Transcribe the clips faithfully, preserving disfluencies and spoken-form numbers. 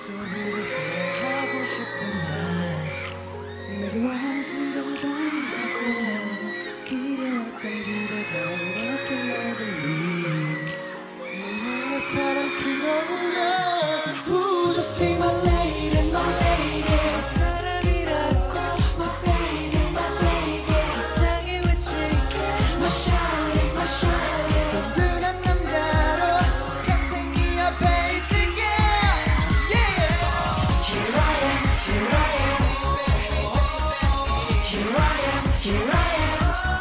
so beautiful 하고 싶은 말 내게 완전 동반 잡고 기려왔던 기대가 이렇게 날 돌리 눈물의 사랑스러운 여 Who just be my lady, my lady 사랑이라고 my baby, my baby 세상에 외칠게 my shawty, my shawty 든든한 남자로 평생 네 옆에 있을게 yeah. Here I am, here I am Here I am, here I am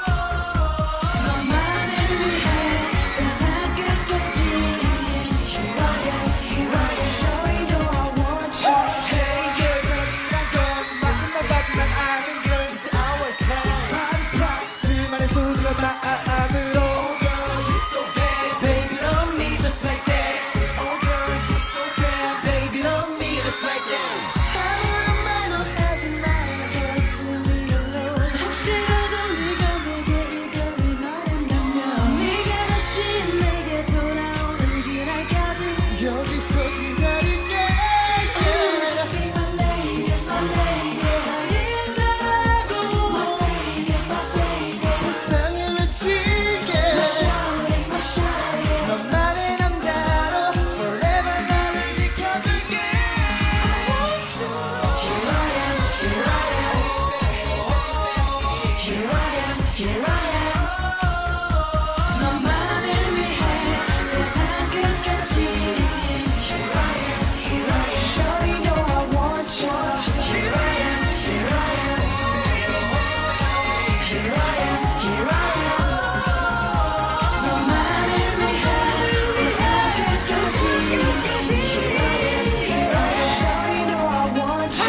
너만을 위해 세상 끝까지 Here I am, here I am Shawty know I want you Hey girl 너랑 건 마지막 밤 난 아는 girl It's our time It's party time 그만의 소중한 마음으로 Oh girl you're so bad Baby love me just like that Oh girl you're so bad Baby love me just like that 아무런 말도 하지 말아 Just leave me alone 혹시라도 네가 내게 이별을 말한다면 네가 다시 내게 돌아오는 그날까지 여기서 기다릴게 Just be my lady, my lady 나의 사랑도 My baby, my baby 세상에 외칠게 My shawty, my shawty 너만의 남자로 Forever 나를 지켜줄게 I want you Here I am, here I am Here I am, here I am 너만을 위해 세상 끝까지 Here I am, here I am Shawty know I want you Here I am, here I am Here I am, here I am 너만을 위해 세상 끝까지 Here I am, here I am Shawty know I want you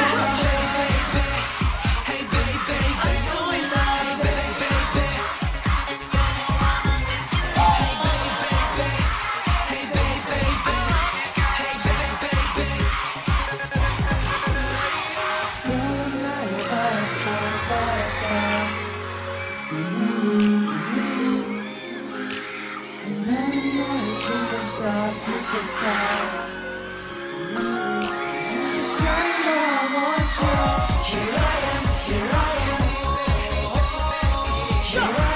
Hey baby, I'm so in love Hey baby, Hey baby, hey baby 너는 나의 butterfly, butterfly 난 너의 superstar, superstar Just shawty know I want you Here I am, here I am Here I